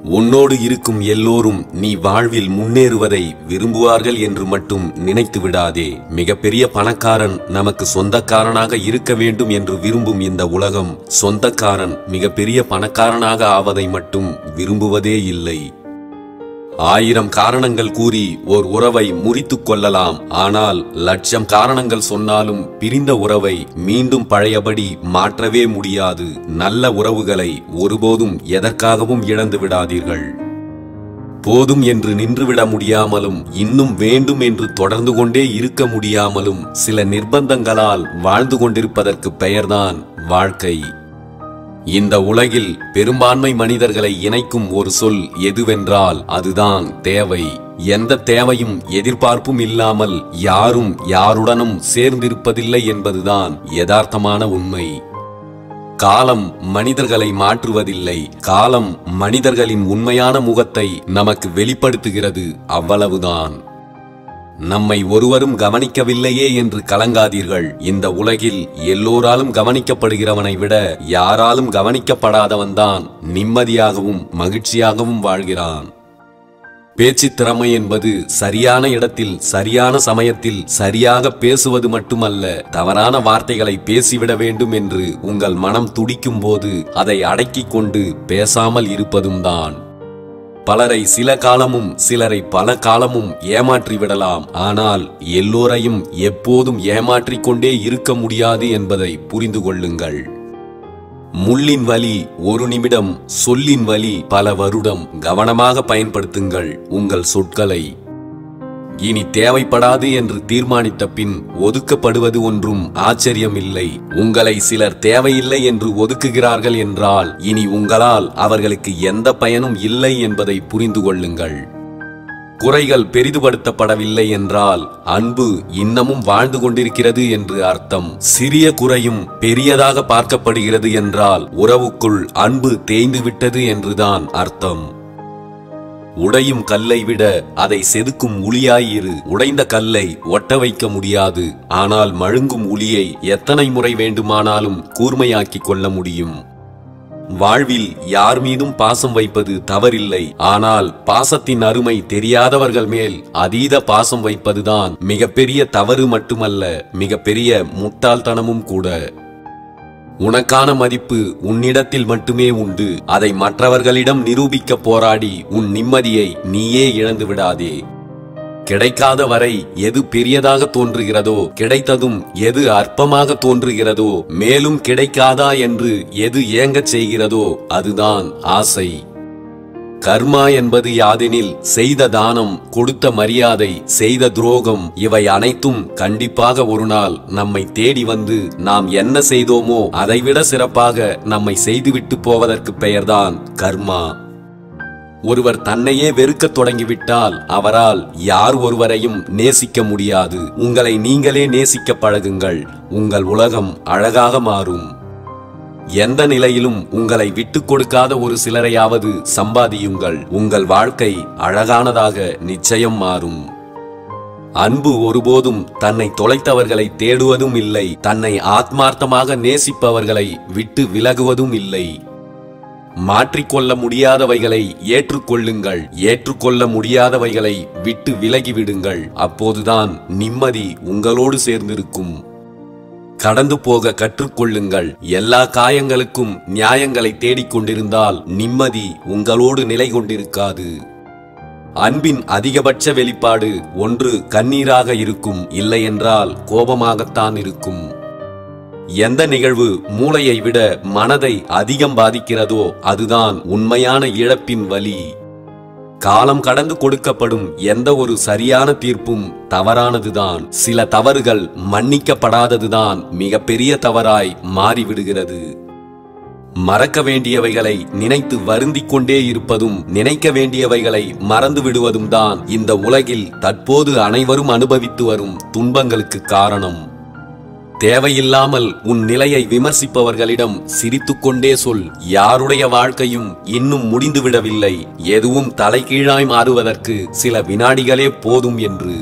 உன்னோடு இருக்கும் எல்லோரும் நீ வாழ்வில் முன்னேறுவதை விரும்புவார்கள் என்று மட்டும் நினைத்து விடாதே. மிகப்பெரிய பணக்காரன் நமக்கு சொந்தக்காரனாக இருக்க வேண்டும் என்று விரும்பும் இந்த உலகம் சொந்தக்காரன் மிகப்பெரிய பணக்காரனாக ஆவதை மட்டும் விரும்புவதே இல்லை. 1000 காரணங்கள் கூறி ஓர் உறவை முறித்துக் கொள்ளலாம். ஆனால் 1,00,000 காரணங்கள் சொன்னாலும் பிரிந்த உறவை மீண்டும் பழையபடி மாற்றவே முடியாது. நல்ல உறவுகளை ஒருபோதும் எதற்காகவும் இழந்து விடாதீர்கள். போதும் என்று நின்றுவிட முடியாமலும் இன்னும் வேண்டும் என்று தொடர்ந்து கொண்டே இருக்க முடியாமலும் சில நிர்பந்தங்களால் வாழ்ந்து கொண்டிருப்பதற்கு பெயர்தான் வாழ்க்கை. இந்த உலகில் பெரும்பான்மை மனிதர்களை இணைக்கும் ஒரு சொல் எதுவென்றால் அதுதான் தேவை. எந்த தேவையும் எதிர்பார்ப்பும் இல்லாமல் யாரும் யாருடனும் சேர்ந்திருப்பதில்லை என்பதுதான் யதார்த்தமான உண்மை. காலம் மனிதர்களை மாற்றுவதில்லை. காலம் மனிதர்களின் உண்மையான முகத்தை நமக்கு வெளிப்படுத்துகிறது, அவ்வளவுதான். நம்மை ஒருவரும் கவனிக்கவில்லையே என்று கலங்காதீர்கள். இந்த உலகில் எல்லோராலும் கவனிக்கப்படுகிறவனை விட யாராலும் கவனிக்கப்படாதவன்தான் நிம்மதியாகவும் மகிழ்ச்சியாகவும் வாழ்கிறான். பேச்சு திறமை என்பது சரியான இடத்தில் சரியான சமயத்தில் சரியாக பேசுவது மட்டுமல்ல, தவறான வார்த்தைகளை பேசிவிட வேண்டும் என்று உங்கள் மனம் துடிக்கும் போது அதை அடக்கிக் கொண்டு பேசாமல் இருப்பதும் தான். பலரை சில காலமும் சிலரை பல காலமும் ஏமாற்றிவிடலாம். ஆனால் எல்லோரையும் எப்போதும் ஏமாற்றிக் கொண்டே இருக்க முடியாது என்பதை புரிந்து கொள்ளுங்கள். முள்ளின் வலி 1 நிமிடம், சொல்லின் வலி பல வருடம். கவனமாக பயன்படுத்துங்கள் உங்கள் சொற்களை. இனி தேவைப்படாது என்று தீர்மானித்த பின் ஒதுக்கப்படுவது ஒன்றும் ஆச்சரியமில்லை. உங்களை சிலர் தேவையில்லை என்று ஒதுக்குகிறார்கள் என்றால் இனி உங்களால் அவர்களுக்கு எந்த பயனும் இல்லை என்பதை புரிந்து கொள்ளுங்கள். குறைகள் பெரிதுபடுத்தப்படவில்லை என்றால் அன்பு இன்னமும் வாழ்ந்து கொண்டிருக்கிறது என்று அர்த்தம். சிறிய குறையும் பெரியதாக பார்க்கப்படுகிறது என்றால் உறவுக்குள் அன்பு தேய்ந்து விட்டது என்றுதான் அர்த்தம். உடையும் கல்லை விட அதை செதுக்கும் உளியாயிரு. உடைந்த கல்லை ஒட்ட வைக்க முடியாது, ஆனால் மழுங்கும் உளியை எத்தனை முறை வேண்டுமானாலும் கூர்மையாக்கிக் கொள்ள முடியும். வாழ்வில் யார் மீதும் பாசம் வைப்பது தவறில்லை. ஆனால் பாசத்தின் அருமை தெரியாதவர்கள் மேல் அதீத பாசம் வைப்பதுதான் மிகப்பெரிய தவறு மட்டுமல்ல, மிகப்பெரிய முட்டாள்தனமும் கூட. உனக்கான மதிப்பு உன்னிடத்தில் மட்டுமே உண்டு. அதை மற்றவர்களிடம் நிரூபிக்க போராடி உன் நிம்மதியை நீயே இழந்து விடாதே. கிடைக்காத வரை எது பெரியதாக தோன்றுகிறதோ, கிடைத்ததும் எது அற்பமாக தோன்றுகிறதோ, மேலும் கிடைக்காதா என்று எது ஏங்கச் செய்கிறதோ அதுதான் ஆசை. கர்மா என்பது யாதெனில் செய்த தானம், கொடுத்த மரியாதை, செய்த துரோகம் இவை அனைத்தும் கண்டிப்பாக ஒரு நாள் நம்மை தேடி வந்து நாம் என்ன செய்தோமோ அதைவிட சிறப்பாக நம்மை செய்துவிட்டு போவதற்கு பெயர்தான் கர்மா. ஒருவர் தன்னையே வெறுக்க தொடங்கிவிட்டால் அவரால் யார் ஒருவரையும் நேசிக்க முடியாது. உங்களை நீங்களே நேசிக்க பழகுங்கள். உங்கள் உலகம் அழகாக மாறும். எந்த நிலையிலும் உங்களை விட்டுக் கொடுக்காத ஒரு சிலரையாவது சம்பாதியுங்கள். உங்கள் வாழ்க்கை அழகானதாக நிச்சயம் மாறும். அன்பு ஒருபோதும் தன்னை தொலைத்தவர்களை தேடுவதும் இல்லை. தன்னை ஆத்மார்த்தமாக நேசிப்பவர்களை விட்டு விலகுவதும் இல்லை. மாற்றிக்கொள்ள முடியாதவைகளை ஏற்றுக்கொள்ளுங்கள். ஏற்றுக்கொள்ள முடியாதவைகளை விட்டு விலகிவிடுங்கள். அப்போதுதான் நிம்மதி உங்களோடு சேர்ந்திருக்கும். கடந்து போக கற்றுக்கொள்ளுங்கள். எல்லா காயங்களுக்கும் நியாயங்களை தேடிக்கொண்டிருந்தால் நிம்மதி உங்களோடு நிலை கொண்டிருக்காது. அன்பின் அதிகபட்ச வெளிப்பாடு ஒன்று கண்ணீராக இருக்கும், இல்லை என்றால் கோபமாகத்தான் இருக்கும். எந்த நிகழ்வு மூளையை விட மனதை அதிகம் பாதிக்கிறதோ அதுதான் உண்மையான இழப்பின் வலி. காலம் கடந்து கொடுக்கப்படும் எந்த ஒரு சரியான தீர்ப்பும் தவறானதுதான். சில தவறுகள் மன்னிக்கப்படாததுதான் மிகப்பெரிய தவறாய் மாறிவிடுகிறது. மறக்க வேண்டியவைகளை நினைத்து வருந்திக் கொண்டே இருப்பதும் நினைக்க வேண்டியவைகளை மறந்து விடுவதும் தான் இந்த உலகில் தற்போது அனைவரும் அனுபவித்து வரும் துன்பங்களுக்கு காரணம். தேவையில்லாமல் உன் நிலையை விமர்சிப்பவர்களிடம் சிரித்துக்கொண்டே சொல், யாருடைய வாழ்க்கையும் இன்னும் முடிந்துவிடவில்லை, எதுவும் தலைகீழாய் மாறுவதற்கு சில வினாடிகளே போதும் என்று.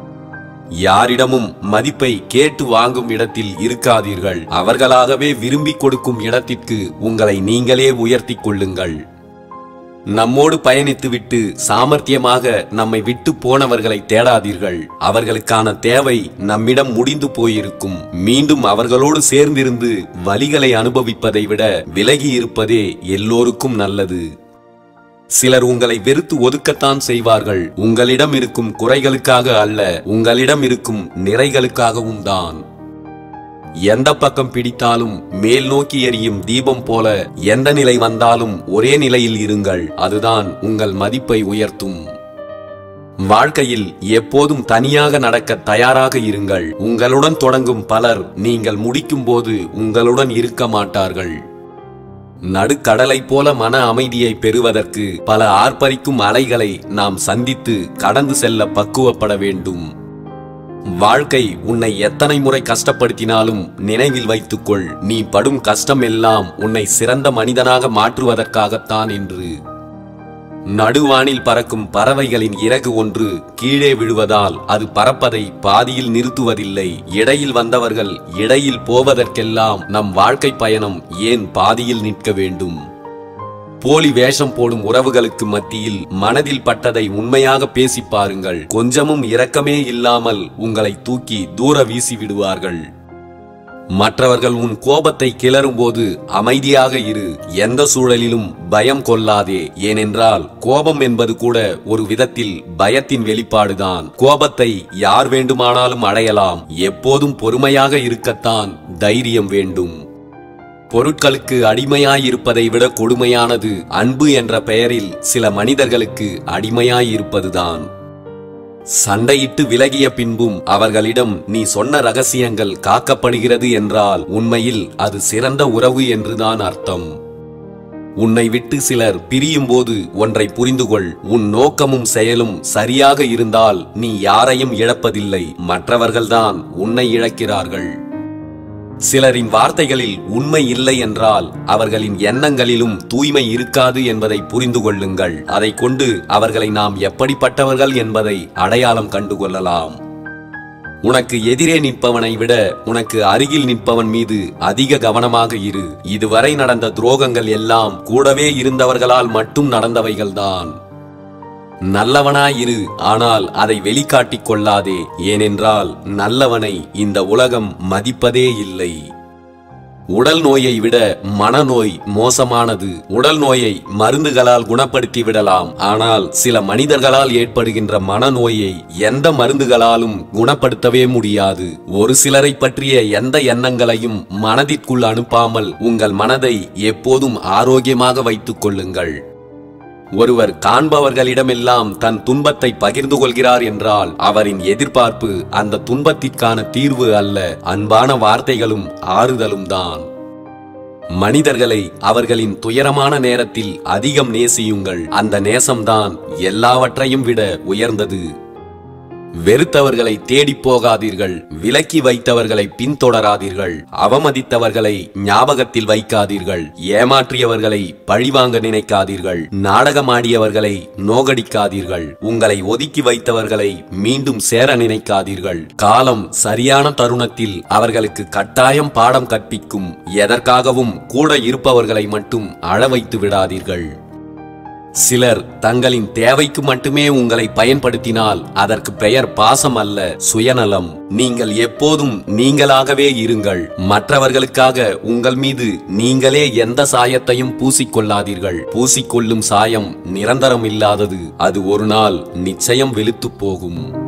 யாரிடமும் மதிப்பை கேட்டு வாங்கும் இடத்தில் இருக்காதீர்கள். அவர்களாகவே விரும்பி கொடுக்கும் இடத்திற்கு உங்களை நீங்களே உயர்த்திக் கொள்ளுங்கள். நம்மோடு பயணித்துவிட்டு சாமர்த்தியமாக நம்மை விட்டு போனவர்களை தேடாதீர்கள். அவர்களுக்கான தேவை நம்மிடம் முடிந்து போயிருக்கும். மீண்டும் அவர்களோடு சேர்ந்திருந்து வலிகளை அனுபவிப்பதை விட விலகி இருப்பதே எல்லோருக்கும் நல்லது. சிலர் உங்களை வெறுத்து ஒதுக்கத்தான் செய்வார்கள். உங்களிடம் இருக்கும் குறைகளுக்காக அல்ல, உங்களிடம் இருக்கும் நிறைகளுக்காகவும் தான். எந்த பக்கம் பிடித்தாலும் மேல் நோக்கி எரியும் தீபம் போல எந்த நிலை வந்தாலும் ஒரே நிலையில் இருங்கள். அதுதான் உங்கள் மதிப்பை உயர்த்தும். வாழ்க்கையில் எப்போதும் தனியாக நடக்க தயாராக இருங்கள். உங்களுடன் தொடங்கும் பலர் நீங்கள் முடிக்கும் போது உங்களுடன் இருக்க மாட்டார்கள். நடுக்கடலை போல மன அமைதியை பெறுவதற்கு பல ஆர்ப்பரிக்கும் அலைகளை நாம் சந்தித்து கடந்து செல்ல பக்குவப்பட வேண்டும். வாழ்க்கை உன்னை எத்தனை முறை கஷ்டப்படுத்தினாலும் நினைவில் வைத்துக்கொள், நீ படும் கஷ்டம் எல்லாம் உன்னை சிறந்த மனிதனாக மாற்றுவதற்காகத்தான் என்று. நடுவானில் பறக்கும் பறவைகளின் இறகு ஒன்று கீழே விழுவதால் அது பறப்பதை பாதியில் நிறுத்துவதில்லை. இடையில் வந்தவர்கள் இடையில் போவதற்கெல்லாம் நம் வாழ்க்கை பயணம் ஏன் பாதியில் நிற்க வேண்டும்? போலி வேஷம் போடும் உறவுகளுக்கு மத்தியில் மனதில் பட்டதை உண்மையாக பேசி பாருங்கள். கொஞ்சமும் இரக்கமே இல்லாமல் உங்களை தூக்கி தூர வீசி விடுவார்கள். மற்றவர்கள் உன் கோபத்தை கிளறும் போது அமைதியாக இரு. எந்த சூழலிலும் பயம் கொள்ளாதே. ஏனென்றால் கோபம் என்பது கூட ஒரு விதத்தில் பயத்தின் வெளிப்பாடுதான். கோபத்தை யார் வேண்டுமானாலும் அடையலாம். எப்போதும் பொறுமையாக இருக்கத்தான் தைரியம் வேண்டும். பொருட்களுக்கு அடிமையாயிருப்பதை விட கொடுமையானது அன்பு என்ற பெயரில் சில மனிதர்களுக்கு அடிமையாயிருப்பதுதான். சண்டையிட்டு விலகிய பின்பும் அவர்களிடம் நீ சொன்ன ரகசியங்கள் காக்கப்படுகிறது என்றால் உண்மையில் அது சிறந்த உறவு என்றுதான் அர்த்தம். உன்னை விட்டு சிலர் பிரியும் போது ஒன்றை புரிந்துகொள், உன் நோக்கமும் செயலும் சரியாக இருந்தால் நீ யாரையும் இழப்பதில்லை, மற்றவர்கள்தான் உன்னை இழக்கிறார்கள். சிலரின் வார்த்தைகளில் உண்மை இல்லை என்றால் அவர்களின் எண்ணங்களிலும் தூய்மை இருக்காது என்பதை புரிந்து கொள்ளுங்கள். அதை கொண்டு அவர்களை நாம் எப்படிப்பட்டவர்கள் என்பதை அடையாளம் கண்டுகொள்ளலாம். உனக்கு எதிரே நிற்பவனை விட உனக்கு அருகில் நிற்பவன் மீது அதிக கவனமாக இரு. இதுவரை நடந்த துரோகங்கள் எல்லாம் கூடவே இருந்தவர்களால் மட்டும் நடந்தவைகள்தான். நல்லவனாயிரு, ஆனால் அதை வெளிக்காட்டிக் கொள்ளாதே. ஏனென்றால் நல்லவனை இந்த உலகம் மதிப்பதே இல்லை. உடல் நோயை விட மனநோய் மோசமானது. உடல் நோயை மருந்துகளால் குணப்படுத்தி விடலாம், ஆனால் சில மனிதர்களால் ஏற்படுகின்ற மனநோயை எந்த மருந்துகளாலும் குணப்படுத்தவே முடியாது. ஒரு சிலரை பற்றிய எந்த எண்ணங்களையும் மனதிற்குள் அனுப்பாமல் உங்கள் மனதை எப்போதும் ஆரோக்கியமாக வைத்துக் கொள்ளுங்கள். ஒருவர் காண்பவர்களிடமெல்லாம் தன் துன்பத்தை பகிர்ந்து கொள்கிறார் என்றால் அவரின் எதிர்பார்ப்பு அந்த துன்பத்திற்கான தீர்வு அல்ல, அன்பான வார்த்தைகளும் ஆறுதலும் தான். மனிதர்களை அவர்களின் துயரமான நேரத்தில் அதிகம் நேசியுங்கள். அந்த நேசம்தான் எல்லாவற்றையும் விட உயர்ந்தது. வெறுத்தவர்களை தேடி போகாதீர்கள். விலக்கி வைத்தவர்களை பின்தொடராதீர்கள். அவமதித்தவர்களை ஞாபகத்தில் வைக்காதீர்கள். ஏமாற்றியவர்களை பழிவாங்க நினைக்காதீர்கள். நாடகமாடியவர்களை நோகடிக்காதீர்கள். உங்களை ஒதுக்கி வைத்தவர்களை மீண்டும் சேர நினைக்காதீர்கள். காலம் சரியான தருணத்தில் அவர்களுக்கு கட்டாயம் பாடம் கற்பிக்கும். எதற்காகவும் கூட இருப்பவர்களை மட்டும் அழ வைத்து விடாதீர்கள். சிலர் தங்களின் தேவைக்கு மட்டுமே உங்களை பயன்படுத்தினால் அதற்கு பெயர் பாசம் அல்ல, சுயநலம். நீங்கள் எப்போதும் நீங்களாகவே இருங்கள். மற்றவர்களுக்காக உங்கள் மீது நீங்களே எந்த சாயத்தையும் பூசிக்கொள்ளாதீர்கள். பூசிக்கொள்ளும் சாயம் நிரந்தரம் இல்லாதது. அது ஒரு நாள் நிச்சயம் வெளுத்து போகும்.